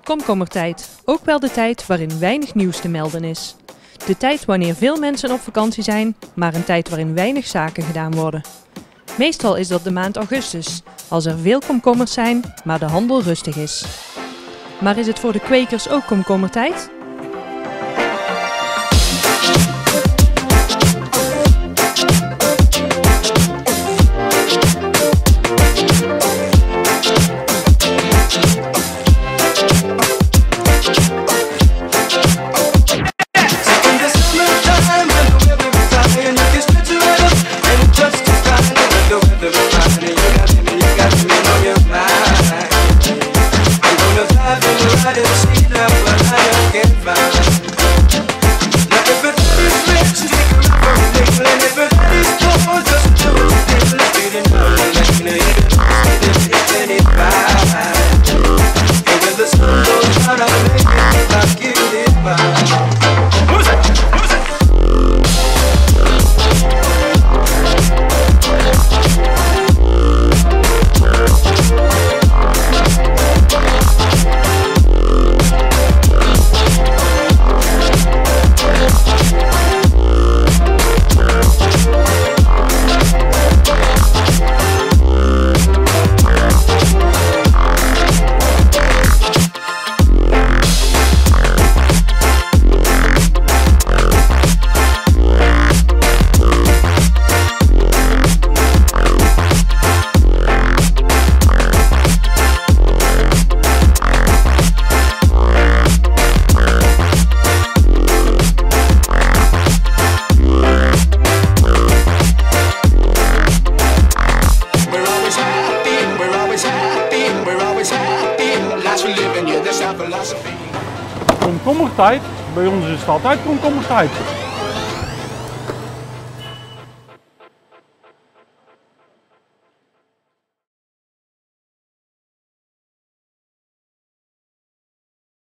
Komkommertijd, ook wel de tijd waarin weinig nieuws te melden is. De tijd wanneer veel mensen op vakantie zijn, maar een tijd waarin weinig zaken gedaan worden. Meestal is dat de maand augustus, als er veel komkommers zijn, maar de handel rustig is. Maar is het voor de kwekers ook komkommertijd? Komkommertijd, bij ons is het altijd komkommertijd.